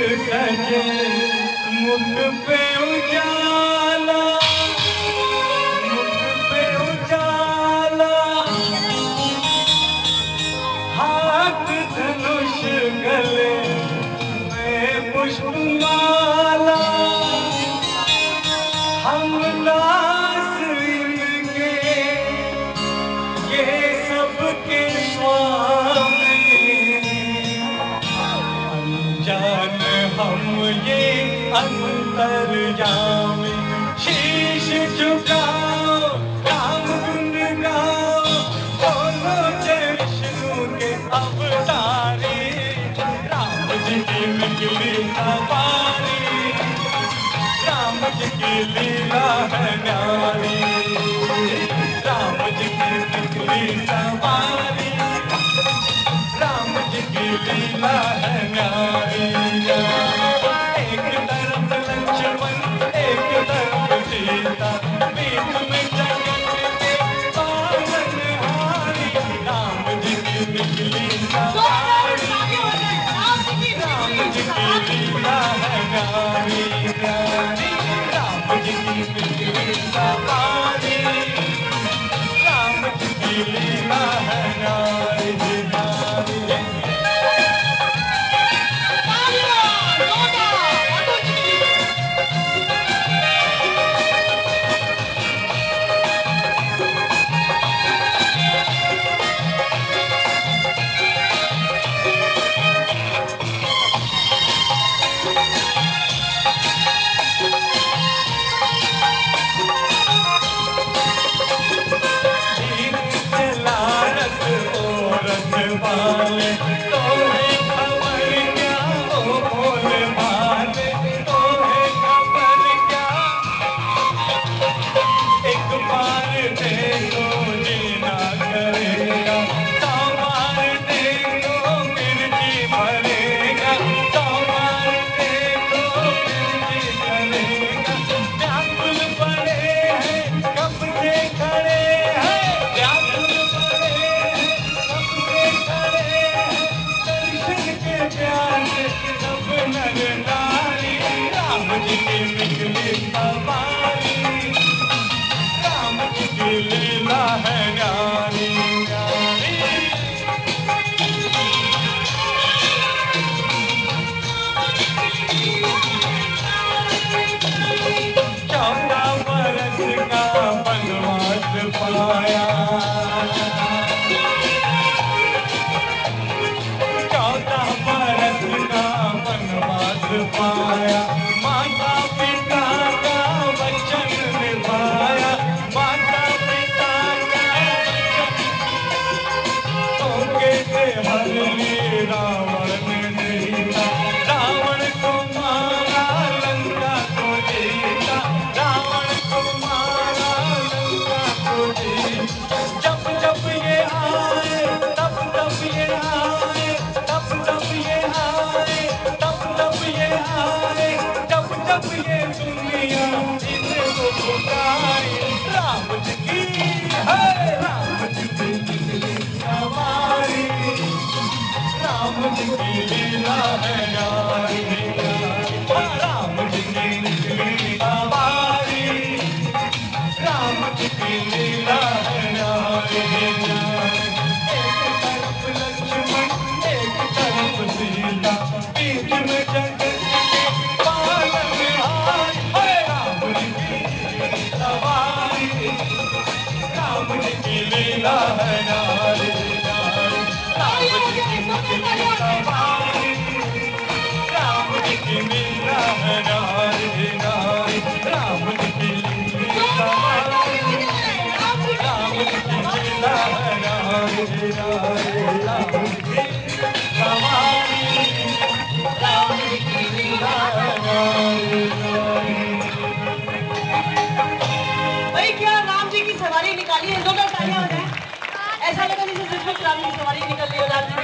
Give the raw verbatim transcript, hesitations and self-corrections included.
सजे मुख पे उजाला, मुख पे उजाला, हाथ धनुष गले में पुष्पमाला, हम दास इनके ये सबके स्वामी, अनजान हम ये अंतर्यामी। शीश झुकाओ राम गुण गाओ, बोलो जय विष्णु के अवतारी, राम जी की निकली सवारी, राम जी की लीला है न्यारी, राम जी की निकली सवारी, राम जी की लीला है न्यारी। एक तरफ लक्ष्मण एक तरफ सीता, बीच में जगत के पालनहारी, राम जी की निकली सवारी, राम जी की लीला है न्यारी न्यारी, राम जी की निकली सवारी, राम जी की लीला है न्यारी न्यारी। वाले तो है खबर क्या, ओ भोले भाले तो है खबर क्या, एक बार देखो जीना करेगा, सौ बार देखो फिर जी भरेगा, सौ बार देखो फिर जी भरेगा। व्याकुल पड़े हैं कब से खड़े हैं, व्याकुल पड़े हैं कब से खड़े हैं, दर्शन के प्यासे सब नर नारी, राम जी की निकली सवारी, राम जी की लीला है न्यारी न्यारी। चौदह बरस का वनवास पाया, चौदह बरस का वनवास पाया, माता पिता का वचन निभाया, माता पिता का धोखे से हर लिए रावण जीता, रावण को मारा लंका को जीता, रावण को मारा लंका को जीता। जब जब ये आए तब तब ये आए, तब तब ये आए, तब तब ये आए, जब जब ये दुनिया इनको पुकारी, राम जी की है, राम जी की निकली सवारी, राम जी की लीला है न्यारी न्यारी, राम जी की निकली सवारी, राम जी की लीला है न्यारी न्यारी। एक तरफ लक्ष्मण एक तरफ सीता, बीच में जगत के पालनहारी, राम जी की सवारी, राम जी की लीला है न्यारी न्यारी, राम जी की निकली सवारी, राम जी की लीला है न्यारी न्यारी, राम जी की निकली सवारी, राम जी की लीला है न्यारी न्यारी, राम जी की सवारी, राम जी की लीला है न्यारी न्यारी। भाई क्या राम जी की सवारी निकाली है, दो तालियां हो जाए, ऐसा लगा जैसे सचमुच राम जी की सवारी निकल रही हो।